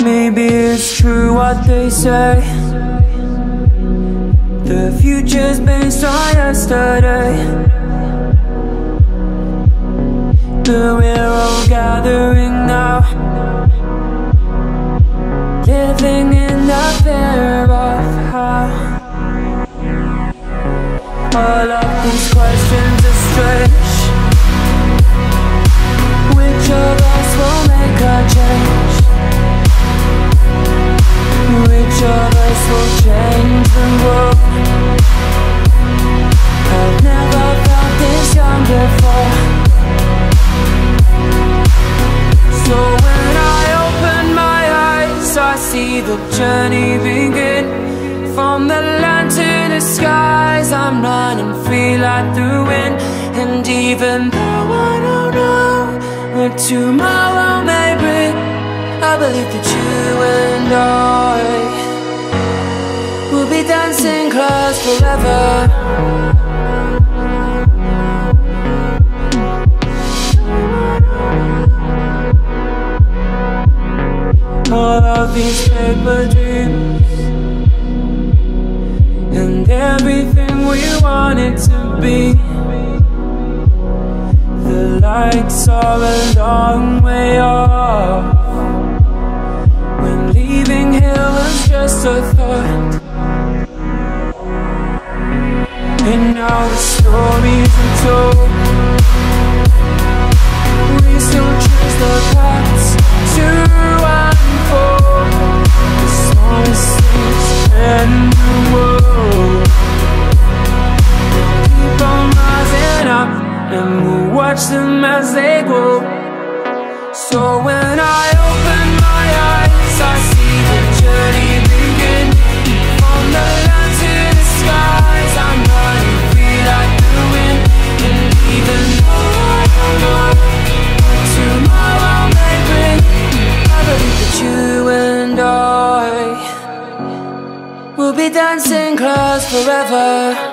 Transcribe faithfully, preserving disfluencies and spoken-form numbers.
Maybe it's true what they say, the future's based on yesterday. But we're all gathering now, living in the fear of how all of these questions are strange. Which of us will make a change? Which of us will change the world? I've never felt this young before. So when I open my eyes, I see the journey begin. From the land to the skies, I'm running free like the wind. And even though I don't know what tomorrow may bring, I believe that you and I will be dancing close forever. All of these paper dreams and everything we wanted to be, the lights are a long way off. When leaving here was just a thought, and now the stories are told. We still choose the paths to unfold, the smallest things in the world. Keep on rising up, and we'll watch them as they grow. So when I open my eyes, I see the journey begin. From the land to the skies, I'm running free like the wind. And even though I don't know what tomorrow may bring, I believe that you and I will be dancing close forever.